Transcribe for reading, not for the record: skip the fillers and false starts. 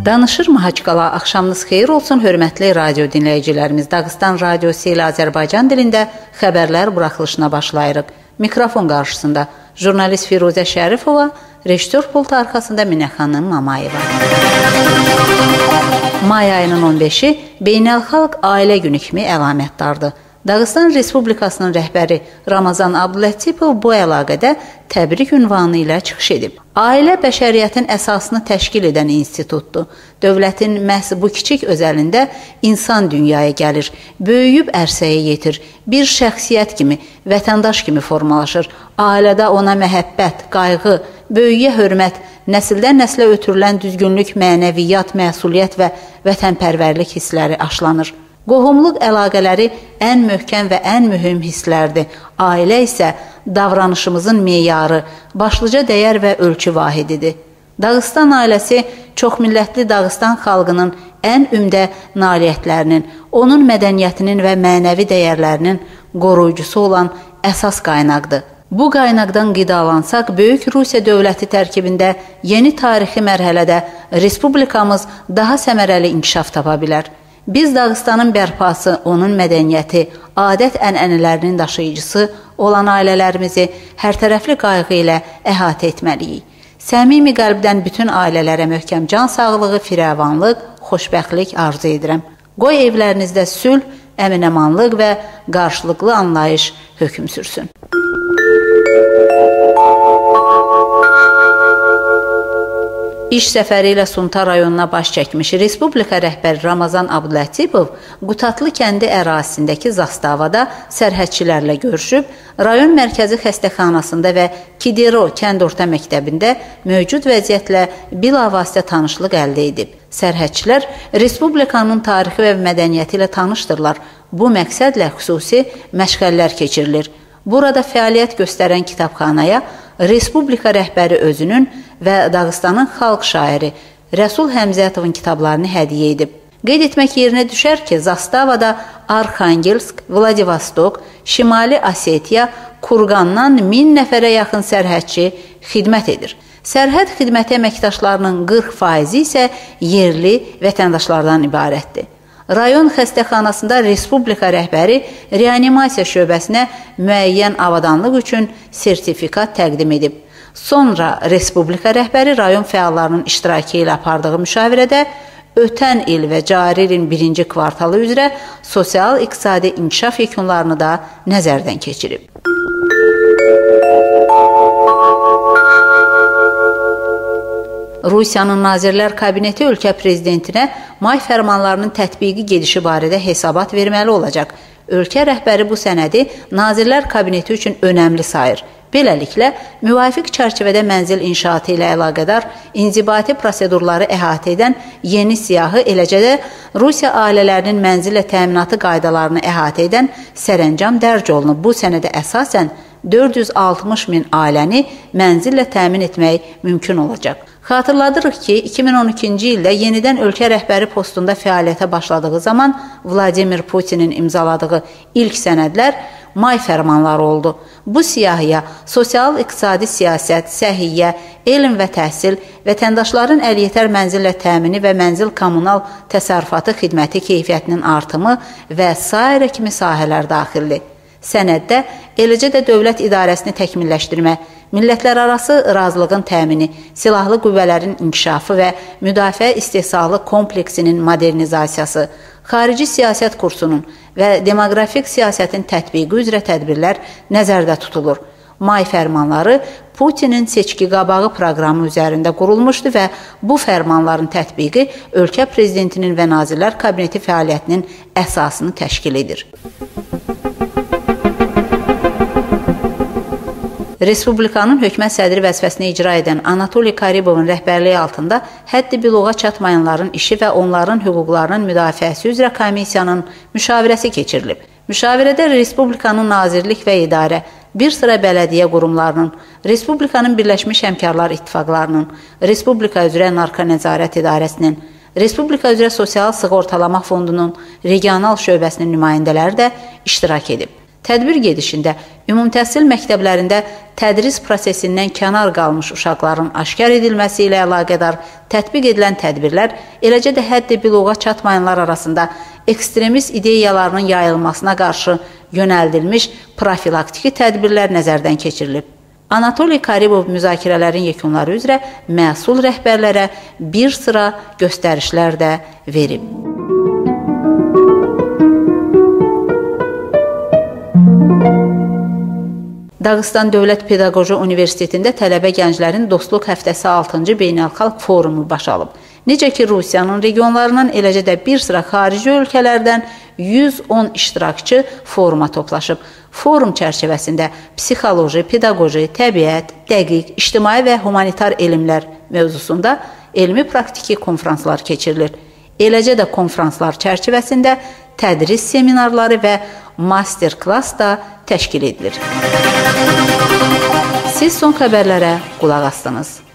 Danışır Mahaçqala, axşamınız xeyir olsun, hörmətli radio dinləyicilərimiz. Dağıstan radiosu ilə Azərbaycan dilində xəbərlər buraxılışına başlayırıq. Mikrofon qarşısında jurnalist Firuzə Şərifova, rejissor pultu arxasında Minə xanım Mamayeva. May ayının 15-i Beynəlxalq Ailə Günü kimi əlamətdardır. Dağıstan Respublikasının rəhbəri Ramazan Abdülətipov bu əlaqədə təbrik ünvanı ilə çıxış edib. Ailə bəşəriyyətin əsasını təşkil edən institutdur. Dövlətin məhz bu kiçik özəlində insan dünyaya gəlir, böyüyüb ərsəyə yetir, bir şəxsiyyət kimi, vətəndaş kimi formalaşır. Ailədə ona məhəbbət, qayğı, böyüyə hörmət, nəsildən nəslə ötürülən düzgünlük, mənəviyyat, məsuliyyət və vətənpərvərlik hissləri aşlanır. Qohumluq əlaqələri ən möhkəm və ən mühüm hisslərdir. Ailə isə davranışımızın meyarı, başlıca dəyər və ölçü vahididir. Dağıstan ailəsi çoxmillətli Dağıstan xalqının ən ümdə nailiyyətlərinin, onun mədəniyyətinin və mənəvi dəyərlərinin qoruyucusu olan əsas qaynaqdır. Bu qaynaqdan qidalansaq, Böyük Rusiya dövləti tərkibində yeni tarixi mərhələdə Respublikamız daha səmərəli inkişaf tapa bilər. Biz Dağıstanın bərpası, onun mədəniyyəti, adət-ənənələrinin daşıyıcısı olan ailələrimizi hərtərəfli qayğı ilə əhatə etməliyik. Səmimi qəlbdən bütün ailələrə möhkəm can sağlığı, firavanlıq, xoşbəxtlik arzu edirəm. Qoy evlərinizdə sülh, əmin-əmanlıq və qarşılıqlı anlayış hökm sürsün. İş səfəri ilə Sunta rayonuna baş çəkmiş Respublika rəhbəri Ramazan Abdülətipov Qutatlı kəndi ərazisindəki zastavada sərhədçilərlə görüşüb, rayon mərkəzi xəstəxanasında və Kidero kənd orta məktəbində mövcud vəziyyətlə bilavasitə tanışlıq əldə edib. Sərhədçilər Respublikanın tarixi və mədəniyyəti ilə tanışdırlar. Bu məqsədlə xüsusi məşğələlər keçirilir. Burada fəaliyyət göstərən kitabxanaya Respublika rəhbəri özünün və Dağıstanın xalq şairi Rəsul Həmzətovun kitablarını hədiyyə edib. Qeyd etmək yerinə düşər ki, zastavada Arxangelsk, Vladivostok, Şimali Osetiya, Kurqandan 1000 nəfərə yaxın sərhədçi xidmət edir. Sərhəd xidməti əməkdaşlarının 40% isə yerli vətəndaşlardan ibarətdir. Rayon xəstəxanasında Respublika rəhbəri reanimasiya şöbəsinə müəyyən avadanlıq üçün sertifikat təqdim edib. Sonra Respublika rəhbəri rayon fəallarının iştirakı ilə apardığı müşavirədə ötən il və cari ilin 1-ci kvartalı üzrə sosial-iqtisadi inkişaf yekunlarını da nəzərdən keçirib. Rusiyanın Nazirlər Kabineti ölkə prezidentinə may fərmanlarının tətbiqi gedişi barədə hesabat verməli olacaq. Ölkə rəhbəri bu sənədi Nazirlər Kabineti üçün önəmli sayır. Beləliklə, müvafiq çərçivədə mənzil inşaatı ilə əlaqədar inzibati prosedurları əhatə edən yeni siyahı, eləcə də Rusiya ailələrinin mənzillə təminatı qaydalarını əhatə edən sərəncam dərc olunub. Bu sənədə əsasən 460 min ailəni mənzillə təmin etmək mümkün olacaq. Xatırladırıq ki, 2012-ci ildə yenidən ölkə rəhbəri postunda fəaliyyətə başladığı zaman Vladimir Putinin imzaladığı ilk sənədlər may fərmanları oldu. Bu siyahıya sosial-iqtisadi siyasət, səhiyyə, elm və təhsil, vətəndaşların əliyetər mənzillə təmini və mənzil kommunal təsərrüfatı xidməti keyfiyyətinin artımı və sairə kimi sahələr daxildir. Sənəddə eləcə də dövlət idarəsini təkmilləşdirmə, millətlərarası razılığın təmini, silahlı qüvvələrin inkişafı və müdafiə istehsalı kompleksinin modernizasiyası, xarici siyasət kursunun və demoqrafik siyasətin tətbiqi üzrə tədbirlər nəzərdə tutulur. May fərmanları Putinin seçki qabağı proqramı üzərində qurulmuşdu və bu fərmanların tətbiqi ölkə prezidentinin və Nazirlər Kabineti fəaliyyətinin əsasını təşkil edir. Respublikanın hökumət sədri vəzifəsini icra edən Anatoliy Karibovun rəhbərliyi altında həddi biluğa çatmayanların işi və onların hüquqlarının müdafiəsi üzrə komissiyanın müşavirəsi keçirilib. Müşavirədə Respublikanın nazirlik və idarə, bir sıra bələdiyyə qurumlarının, Respublikanın Birləşmiş Həmkarlar İttifaqlarının, Respublika üzrə Narko Nəzarət İdarəsinin, Respublika üzrə Sosial Sığortalama Fondunun regional şöbəsinin nümayəndələri də iştirak edib. Tədbir gedişində ümumtəhsil məktəblərində tədris prosesindən kənar qalmış uşaqların aşkar edilməsi ilə əlaqədar tətbiq edilən tədbirlər, eləcə də həddi biluğa çatmayanlar arasında ekstremist ideyalarının yayılmasına qarşı yönəldilmiş profilaktiki tədbirlər nəzərdən keçirilib. Anatoliy Karibov müzakirələrin yekunları üzrə məsul rəhbərlərə bir sıra göstərişlər də verib. Dağıstan Dövlət Pedaqoji Universitetində tələbə gənclərin Dostluq Həftəsi 6-cı Beynəlxalq Forumu baş alıb. Necə ki, Rusiyanın regionlarından, eləcə də bir sıra xarici ölkələrdən 110 iştirakçı foruma toplaşıb. Forum çərçivəsində psixoloji, pedaqoji, təbiət, dəqiq, ictimai və humanitar elmlər mövzusunda elmi-praktiki konfranslar keçirilir. Eləcə də konfranslar çərçivəsində tədris seminarları və master-klass da təşkil edilir. Siz son xəbərlərə qulaq astınız.